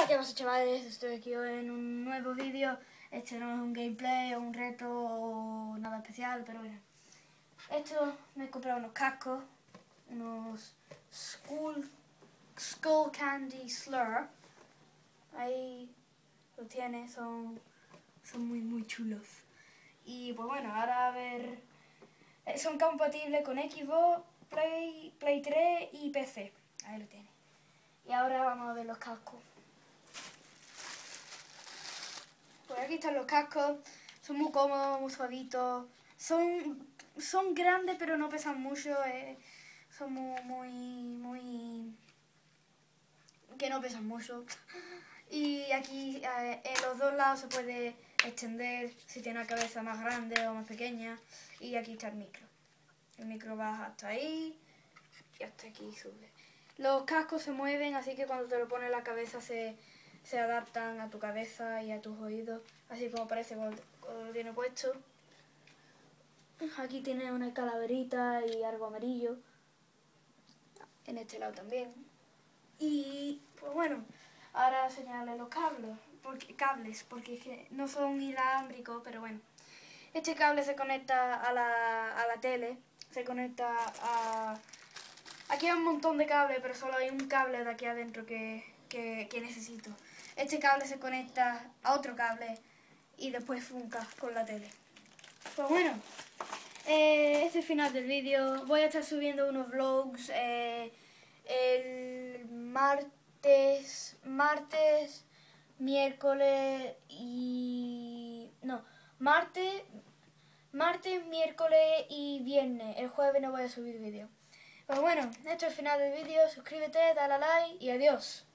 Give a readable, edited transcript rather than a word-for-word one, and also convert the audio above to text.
Hola, ¿qué pasa, chavales? Estoy aquí hoy en un nuevo vídeo. Este no es un gameplay o un reto o nada especial, pero bueno. Me he comprado unos cascos, unos Skull Candy Slur. Ahí lo tiene, son muy chulos. Y pues bueno, ahora a ver, son compatibles con Xbox, Play 3 y PC. Ahí lo tiene. Y ahora vamos a ver los cascos. Pues aquí están los cascos, son muy cómodos, muy suavitos, son grandes pero no pesan mucho, son que no pesan mucho. Y aquí en los dos lados se puede extender si tiene una cabeza más grande o más pequeña. Y aquí está el micro. El micro baja hasta ahí y hasta aquí sube. Los cascos se mueven, así que cuando te lo pones en la cabeza se adaptan a tu cabeza y a tus oídos, así como parece cuando lo tiene puesto. Aquí tiene una calaverita y algo amarillo, en este lado también. Y pues bueno, ahora señalaré los cables, porque es que no son inalámbricos, pero bueno. Este cable se conecta a la tele, se conecta a... Aquí hay un montón de cables, pero solo hay un cable de aquí adentro que necesito. Este cable se conecta a otro cable y después funca con la tele. Pues bueno, este es el final del vídeo. Voy a estar subiendo unos vlogs el martes, miércoles y... No, martes, miércoles y viernes. El jueves no voy a subir vídeo. Pues bueno, esto es el final del vídeo. Suscríbete, dale a like y adiós.